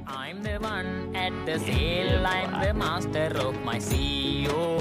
I'm the one at the sail, I'm the master of my sea. Oh,